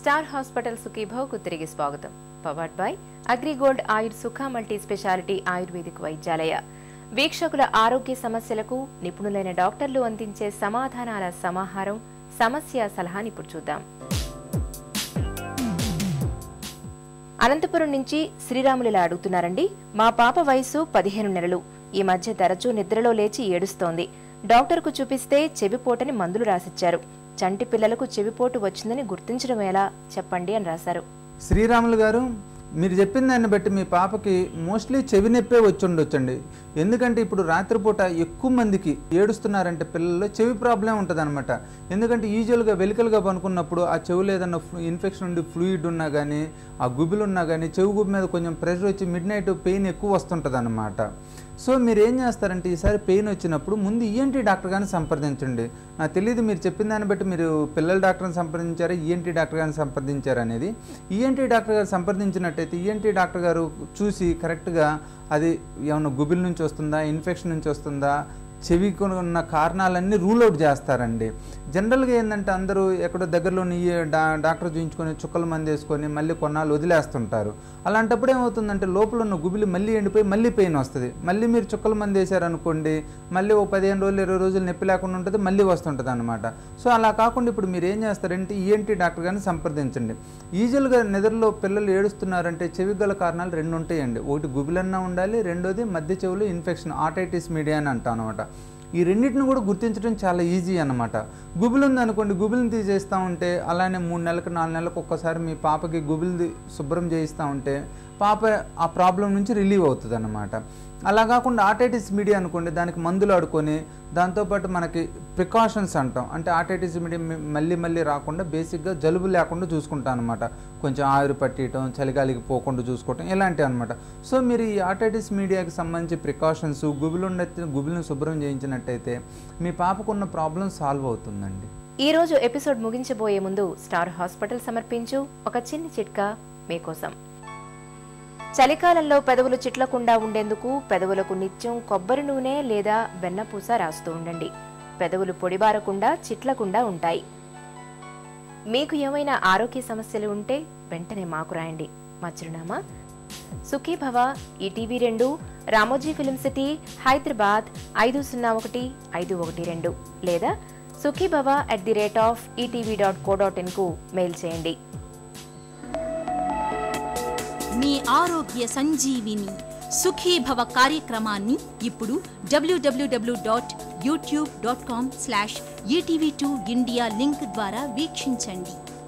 Star hospital సుఖీభవకు తిరిగి స్వాగతం. Powered by AgriGold Ayur Sukha multi speciality Ayurvedic Vaidyalaya. వీక్షకుల ఆరోగ్య సమస్యలకు నిపుణులైన డాక్టర్లు అందించే సమాధానాల సమాహారం. సమస్య సలహాని ఇప్పుడు చూద్దాం. అనంతపురం నుంచి శ్రీరాములు ఇలా అడుగుతున్నారండి. మా పాప వయసు 15 నెలలు. ఈ మధ్య తరచూ నిద్రలో లేచి ఏడుస్తోంది. డాక్టర్కు చూపిస్తే చెవిపోటని మందులు రాసిచ్చారు. చంటి పిల్లలకు చెవిపోటు వచ్చిందని గుర్తించడం ఎలా చెప్పండి అని రాశారు. శ్రీరాములు గారు, మీరు చెప్పిన దాన్ని బట్టి మీ పాపకి మోస్ట్లీ చెవి నొప్పే వచ్చి ఉండొచ్చండి. ఎందుకంటే ఇప్పుడు రాత్రిపూట ఎక్కువ మందికి ఏడుస్తున్నారంటే పిల్లల్లో చెవి ప్రాబ్లం ఉంటుంది అనమాట. ఎందుకంటే యూజువల్గా వెలికలుగా పనుకున్నప్పుడు ఆ చెవులు ఏదన్నా ఇన్ఫెక్షన్ ఉండి ఫ్లూయిడ్ ఉన్నా కానీ, ఆ గుబులు ఉన్నా కానీ, చెవి గుబు మీద కొంచెం ప్రెషర్ వచ్చి మిడ్ నైట్ పెయిన్ ఎక్కువ వస్తుంటుంది అనమాట. సో మీరు ఏం చేస్తారంటే ఈసారి పెయిన్ వచ్చినప్పుడు ముందు ఈఎన్టీ డాక్టర్ గారిని సంప్రదించండి. నాకు తెలియదు మీరు చెప్పిన దాన్ని బట్టి మీరు పిల్లల డాక్టర్ని సంప్రదించారా, ఈఎన్టీ డాక్టర్ గారిని సంప్రదించారు అనేది. ఈఎన్టీ డాక్టర్ గారు సంప్రదించినట్టయితే ఈఎన్టీ డాక్టర్ గారు చూసి కరెక్ట్గా అది ఏమన్నా గుబిల్ నుంచి వస్తుందా, ఇన్ఫెక్షన్ నుంచి వస్తుందా, చెవికి ఉన్న కారణాలన్నీ రూల్ అవుట్ చేస్తారండి. జనరల్గా ఏంటంటే అందరూ ఎక్కడో దగ్గరలోని డాక్టర్ చూయించుకొని చుక్కల మంది వేసుకొని మళ్ళీ కొన్నాళ్ళు వదిలేస్తుంటారు. అలాంటప్పుడు ఏమవుతుందంటే లోపల ఉన్న గుబిలి మళ్ళీ ఎండిపోయి మళ్ళీ పెయిన్ వస్తుంది. మళ్ళీ మీరు చుక్కల మంది వేసారనుకోండి, మళ్ళీ ఓ 15 రోజులు 20 రోజులు నొప్పి లేకుండా ఉంటుంది, మళ్ళీ వస్తుంటుంది అనమాట. సో అలా కాకుండా ఇప్పుడు మీరు ఏం చేస్తారంటే ఈఎన్టీ డాక్టర్ గారిని సంప్రదించండి. యూజువల్గా నిద్రలో పిల్లలు ఏడుస్తున్నారంటే చెవి గల కారణాలు 2 ఉంటాయండి. ఒకటి గుబిలన్నా ఉండాలి, రెండోది మధ్య చెవులు ఇన్ఫెక్షన్, ఆటైటిస్ మీడియా అని అంటాం అనమాట. ఈ రెండింటిని కూడా గుర్తించడం చాలా ఈజీ అనమాట. గుబులు ఉందనుకోండి, గుబులను తీసేస్తూ ఉంటే అలానే 3 నెలలకు 4 నెలలకు ఒక్కసారి మీ పాపకి గుబులు శుభ్రం చేయిస్తూ ఉంటే పాప ఆ ప్రాబ్లం నుంచి రిలీవ్ అవుతుంది అన్నమాట. అలా కాకుండా ఆటైటిస్ మీడియా అనుకోండి, దానికి మందులు ఆడుకొని దాంతోపాటు మనకి ప్రికాషన్స్ అంటాం. అంటే ఆటైటిస్ మీడియా మళ్ళీ రాకుండా బేసిక్గా జలుబు లేకుండా చూసుకుంటాం అనమాట. కొంచెం ఆవిరి పట్టడం, చలిగాలికి పోకుండా చూసుకోవటం ఇలాంటివి అనమాట. సో మీరు ఈ ఆటైటిస్ మీడియాకి సంబంధించి ప్రికాషన్స్, గుబులను శుభ్రం చేయించినట్టయితే మీ పాపకున్న ప్రాబ్లం సాల్వ్ అవుతుందండి. ఈ రోజు ఎపిసోడ్ ముగించబోయే ముందు స్టార్ హాస్పిటల్ సమర్పించు ఒక చిన్న చిట్కా మీకోసం. చలికాలంలో పెదవులు చిట్లకుండా ఉండేందుకు పెదవులకు నిత్యం కొబ్బరి నూనె లేదా వెన్నపూస రాస్తూ ఉండండి. పెదవులు పొడిబారకుండా చిట్లకుండా ఉంటాయి. మీకు ఏమైనా ఆరోగ్య సమస్యలు ఉంటే వెంటనే మాకు రాయండి. మా చిరునామా Sukhibhava, ETV 2, Ramoji film city, Hyderabad 501512 లేదా sukhibhava@etv.co.in కు మెయిల్ చేయండి. మీ ఆరోగ్య సంజీవిని సుఖీభవ కార్యక్రమాన్ని ఇప్పుడు www.youtube.com/etv2india లింక్ ద్వారా వీక్షించండి.